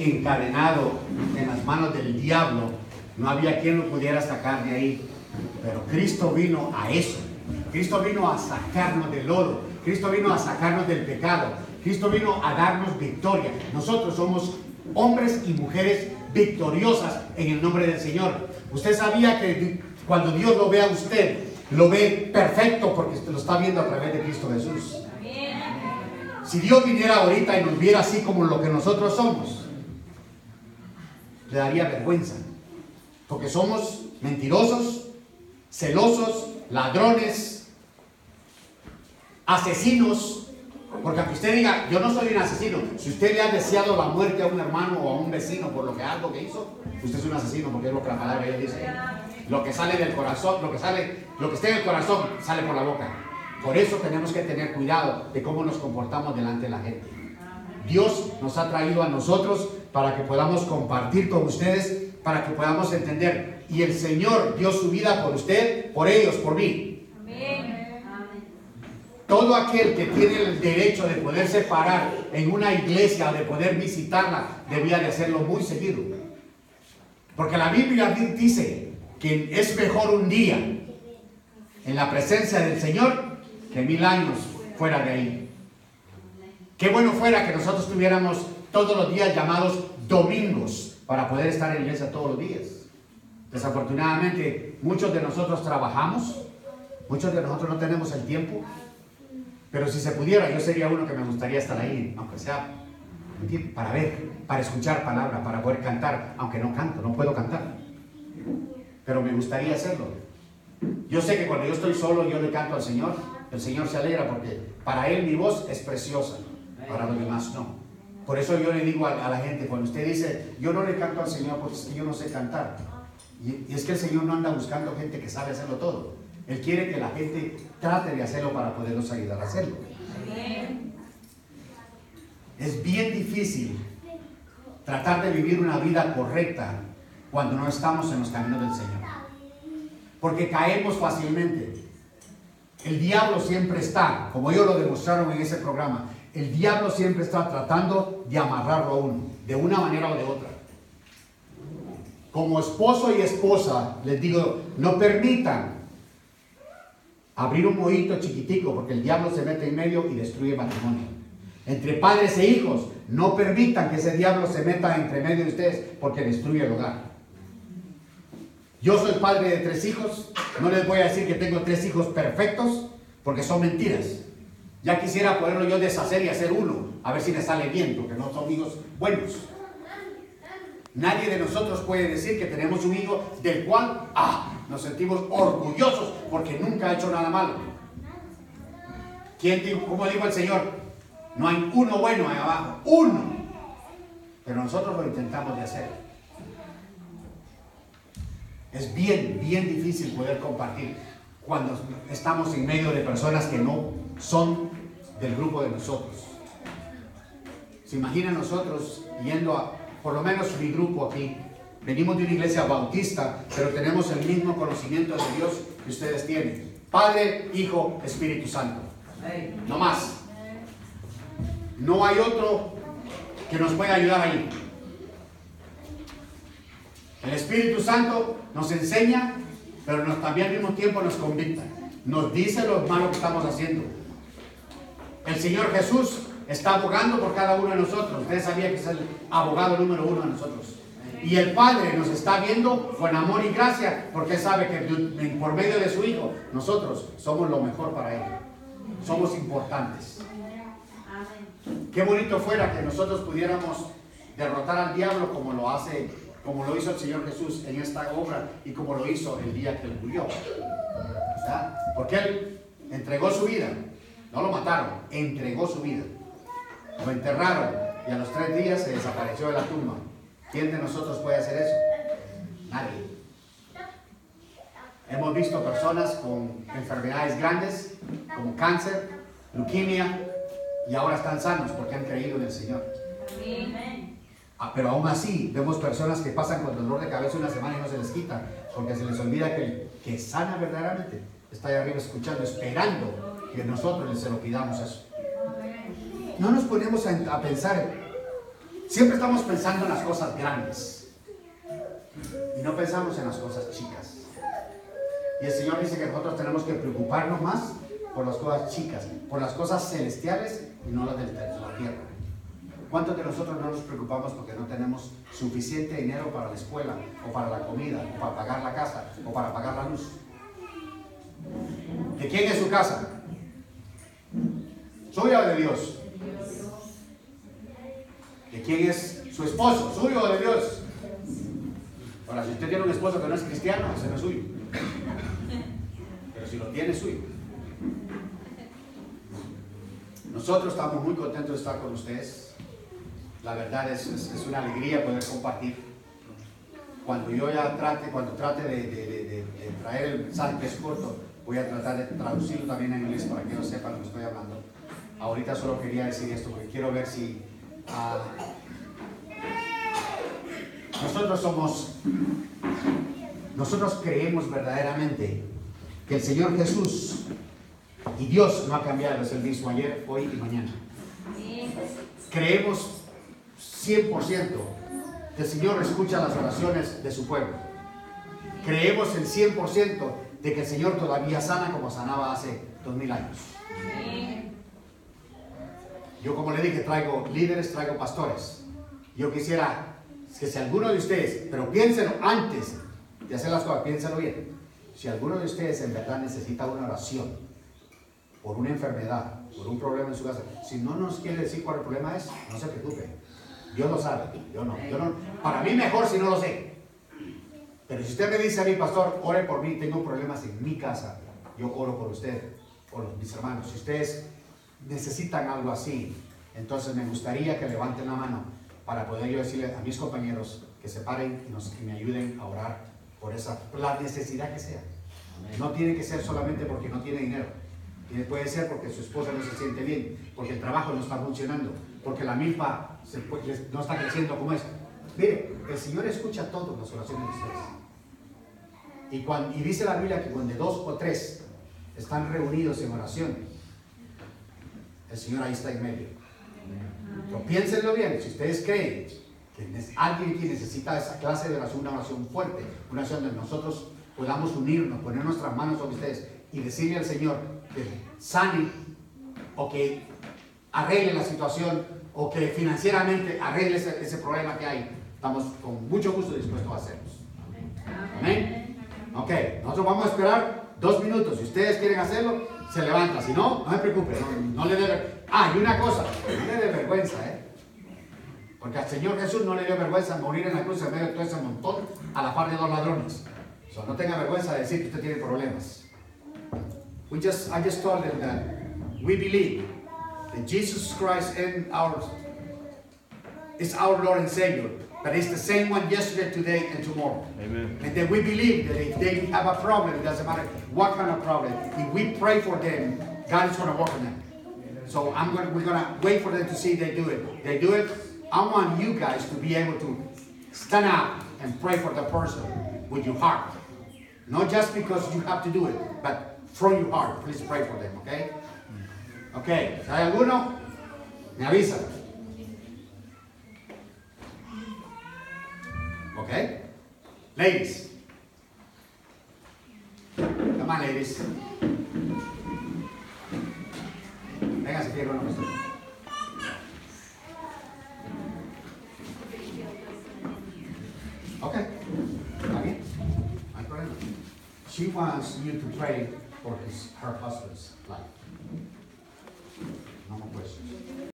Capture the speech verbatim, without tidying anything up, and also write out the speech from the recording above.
encadenado en las manos del diablo, no había quien lo pudiera sacar de ahí. Pero Cristo vino a eso. Cristo vino a sacarnos del lodo. Cristo vino a sacarnos del pecado. Cristo vino a darnos victoria. Nosotros somos hombres y mujeres victoriosas en el nombre del Señor. Usted sabía que cuando Dios lo ve a usted, lo ve perfecto porque lo está viendo a través de Cristo Jesús. Si Dios viniera ahorita y nos viera así como lo que nosotros somos, le daría vergüenza. Porque somos mentirosos, celosos, ladrones, asesinos. Porque aunque usted diga, yo no soy un asesino, si usted le ha deseado la muerte a un hermano o a un vecino por lo que algo que hizo, usted es un asesino, porque es lo que la palabra de Dios dice. Lo que sale del corazón, lo que sale, lo que está en el corazón, sale por la boca. Por eso tenemos que tener cuidado de cómo nos comportamos delante de la gente. Dios nos ha traído a nosotros para que podamos compartir con ustedes, para que podamos entender. Y el Señor dio su vida por usted, por ellos, por mí. Amén. Todo aquel que tiene el derecho de poderse parar en una iglesia o de poder visitarla, debía de hacerlo muy seguido. Porque la Biblia dice que es mejor un día en la presencia del Señor que mil años fuera de ahí. Qué bueno fuera que nosotros tuviéramos todos los días llamados domingos para poder estar en la iglesia todos los días. Desafortunadamente, muchos de nosotros trabajamos, muchos de nosotros no tenemos el tiempo, pero si se pudiera, yo sería uno que me gustaría estar ahí, aunque sea para ver, para escuchar palabra, para poder cantar, aunque no canto, no puedo cantar, pero me gustaría hacerlo. Yo sé que cuando yo estoy solo, yo le canto al Señor, el Señor se alegra porque para Él mi voz es preciosa, para los demás no. Por eso yo le digo a, a la gente, cuando usted dice, yo no le canto al Señor porque es que yo no sé cantar. Y, y es que el Señor no anda buscando gente que sabe hacerlo todo. Él quiere que la gente trate de hacerlo para podernos ayudar a hacerlo. Es bien difícil tratar de vivir una vida correcta cuando no estamos en los caminos del Señor. Porque caemos fácilmente. El diablo siempre está, como ellos lo demostraron en ese programa, el diablo siempre está tratando de amarrarlo a uno, de una manera o de otra. Como esposo y esposa, les digo, no permitan abrir un mojito chiquitico, porque el diablo se mete en medio y destruye el matrimonio. Entre padres e hijos, no permitan que ese diablo se meta entre medio de ustedes, porque destruye el hogar. Yo soy padre de tres hijos, no les voy a decir que tengo tres hijos perfectos, porque son mentiras. Ya quisiera poderlo yo deshacer y hacer uno, a ver si le sale bien, porque no son hijos buenos. Nadie de nosotros puede decir que tenemos un hijo del cual ah, nos sentimos orgullosos porque nunca ha hecho nada malo. ¿Quién dijo, cómo dijo el Señor? No hay uno bueno ahí abajo, uno. Pero nosotros lo intentamos de hacer. Es bien, bien difícil poder compartir cuando estamos en medio de personas que no son del grupo de nosotros. ¿Se imaginan nosotros yendo a, por lo menos mi grupo aquí, venimos de una iglesia bautista, pero tenemos el mismo conocimiento de Dios que ustedes tienen? Padre, Hijo, Espíritu Santo. No más. No hay otro que nos pueda ayudar ahí. El Espíritu Santo nos enseña, pero nos, también al mismo tiempo nos convicta. Nos dice lo malo que estamos haciendo. El Señor Jesús está abogando por cada uno de nosotros. Ustedes sabían que es el abogado número uno de nosotros. Y el Padre nos está viendo con amor y gracia, porque sabe que por medio de su Hijo, nosotros somos lo mejor para Él. Somos importantes. Qué bonito fuera que nosotros pudiéramos derrotar al diablo como lo hace, como lo hizo el Señor Jesús en esta obra y como lo hizo el día que Él murió. ¿Verdad? Porque Él entregó su vida. No lo mataron, entregó su vida. Lo enterraron y a los tres días se desapareció de la tumba. ¿Quién de nosotros puede hacer eso? Nadie. Hemos visto personas con enfermedades grandes, como cáncer, leucemia, y ahora están sanos porque han creído en el Señor. Ah, pero aún así, vemos personas que pasan con dolor de cabeza una semana y no se les quita, porque se les olvida que el que sana verdaderamente está ahí arriba escuchando, esperando que nosotros les se lo pidamos eso. No nos ponemos a, a pensar Siempre estamos pensando en las cosas grandes y no pensamos en las cosas chicas. Y el Señor dice que nosotros tenemos que preocuparnos más por las cosas chicas, por las cosas celestiales y no las de la tierra. ¿Cuántos de nosotros no nos preocupamos porque no tenemos suficiente dinero para la escuela, o para la comida, o para pagar la casa, o para pagar la luz? ¿De quién es su casa? ¿Suya o de Dios? ¿De quién es su esposo? ¿Suyo o de Dios? Ahora, si usted tiene un esposo que no es cristiano, ese no es suyo. Pero si lo tiene, es suyo. Nosotros estamos muy contentos de estar con ustedes. La verdad es, es, es una alegría poder compartir. Cuando yo ya trate, cuando trate de, de, de, de, de traer el mensaje que es corto, voy a tratar de traducirlo también en inglés para que ellos sepan lo que estoy hablando. Ahorita solo quería decir esto porque quiero ver si uh, nosotros somos, nosotros creemos verdaderamente que el Señor Jesús y Dios no ha cambiado, es el mismo ayer, hoy y mañana. Creemos cien por ciento que el Señor escucha las oraciones de su pueblo. Creemos el cien por ciento de que el Señor todavía sana como sanaba hace dos mil años. Yo, como le dije, traigo líderes, traigo pastores. Yo quisiera que si alguno de ustedes, pero piénsenlo antes de hacer las cosas, piénsenlo bien. Si alguno de ustedes en verdad necesita una oración por una enfermedad, por un problema en su casa, si no nos quiere decir cuál el problema es, no se preocupe. Dios lo sabe, yo no, yo no. Para mí mejor si no lo sé. Pero si usted me dice a mí, pastor, ore por mí, tengo problemas en mi casa, yo oro por usted, por mis hermanos. Si ustedes necesitan algo así, entonces me gustaría que levanten la mano para poder yo decirle a mis compañeros que se paren y, nos, y me ayuden a orar por esa, por la necesidad que sea. No tiene que ser solamente porque no tiene dinero. Puede ser porque su esposa no se siente bien, porque el trabajo no está funcionando, porque la milpa se, no está creciendo como es. Mire, el Señor escucha todas las oraciones de ustedes. Y, cuando, y dice la Biblia que cuando dos o tres están reunidos en oración, el Señor ahí está en medio. Pero piénsenlo bien, si ustedes creen que alguien que necesita esa clase de oración, una oración fuerte, una oración donde nosotros podamos unirnos, poner nuestras manos sobre ustedes y decirle al Señor que sane o que arregle la situación o que financieramente arregle ese, ese problema que hay, estamos con mucho gusto dispuestos a hacerlo. Amén. Ok, nosotros vamos a esperar dos minutos. Si ustedes quieren hacerlo, se levanta. Si no, no se preocupe, no, no le dé vergüenza. Ah, y una cosa, no le dé vergüenza, ¿eh? Porque al Señor Jesús no le dio vergüenza morir en la cruz en medio de todo ese montón a la par de dos ladrones. O sea, no tenga vergüenza de decir que usted tiene problemas. We just, I just told them that we believe that Jesus Christ and our, is our Lord and Savior. But it's the same one yesterday, today, and tomorrow. Amen. And that we believe that if they have a problem, it doesn't matter what kind of problem, if we pray for them, God is going to work on them. So I'm going to, we're going to wait for them to see they do it. They do it. I want you guys to be able to stand up and pray for the person with your heart. Not just because you have to do it, but from your heart. Please pray for them, okay? Okay, ¿hay alguno? Me avisa. Okay? Ladies. Come on, ladies. Vénganse aquí con nosotros. Okay. ¿Está bien? No hay problema. She wants you to pray for his, her husband's life. No more questions.